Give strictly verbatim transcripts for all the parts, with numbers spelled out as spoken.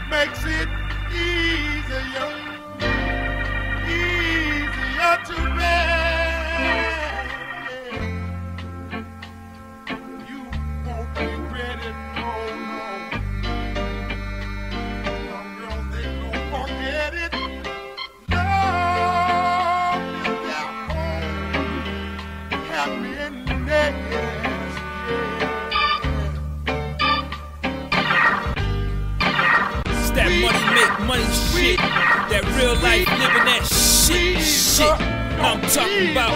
makes it easier, easier to bear. You won't be ready, no, no. Young girls, they don't forget it. Love is their home, happiness, yeah. That money make money shit. That real life living that shit, shit. I'm talking about.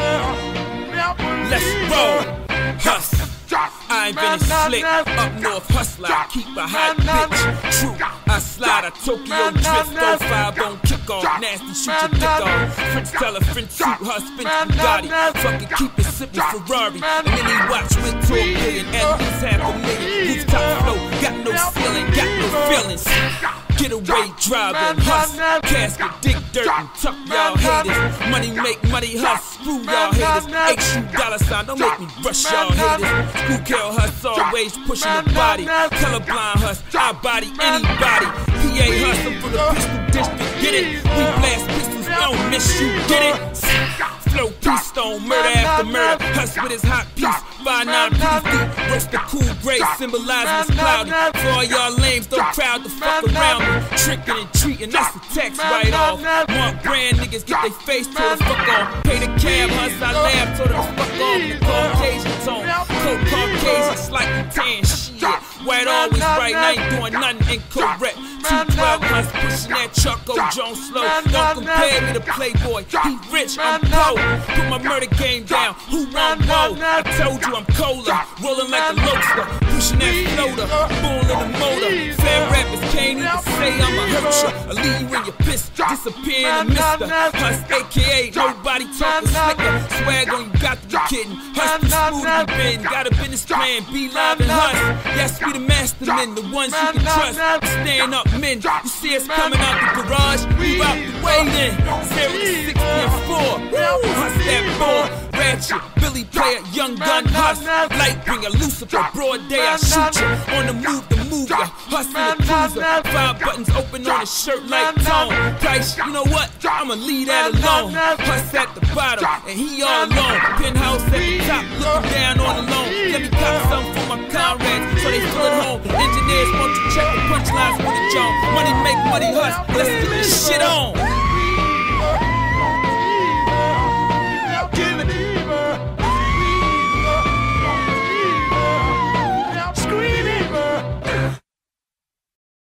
Let's roll. Hustle. I ain't been slick. Up north hustler, I keep a hot bitch. True, I slide a Tokyo drift. oh five on kickoff. Nasty, shoot your dick off. French tell a French suit, her spin Bugatti. Fucking keep it sipping Ferrari. And then he watch went to a million. At least half a million. Rooftop flow, got no ceiling, got no feelings. Getaway driving, hustle, casket, dig dirt and tuck y'all haters. Money make money hustle, screw y'all haters. H U dollar sign, don't make me rush y'all haters. School kill hustle, always pushing the body. Colorblind hustle, I body anybody. P A hustle for the pistol district, get it? We blast pistols, we don't miss you, get it? Flow peace stone, murder after murder. Huss with his hot piece, five nine pretty feet. Roast the cool gray, symbolizing it's cloudy. For all y'all lames, don't crowd the fuck around me. Tricking and treating, that's the text right off. Mark brand niggas get they face told the fuck off. Pay the cab, huss, I laugh, told them to fuck off. The Caucasian tone, cold Caucasian, slightly tan, shit. White always right, I ain't doing nothing incorrect. two twelve huss, pushing that Chucko Jones slow. Don't compare me to Playboy, he rich, I'm poor. Put my murder game down, who won't roll? I told you I'm colder, rolling like a loaster. Pushing that floater, bull in the motor. Fan rappers can't even say I'ma hurt ya. I leave you in your piss, disappear in the mister. Huss, A K A nobody talking slicker. Swag on you, got to be kidding. Huss, too smooth to be been. Got a business plan, be live and huss. Yes, we the mastermen, the ones you can trust. Stand up men, you see us coming out the garage, we out the way then. Zero to sixty and four. Huss that ball, ratchet, Billy player, young gun, huss. Light bringer, Lucifer, broad day, I shoot ya. On the move, the move ya, huss in the cruiser. Five buttons open on a shirt like tone. Price, you know what? I'ma leave that alone. Huss at the bottom, and he all alone. Penthouse at the top, looking down on the loan. Let me cop something for my comrades, so they feel at home. Engineers want to check the punchlines with a jaw. Money make money, huss, let's get this shit on.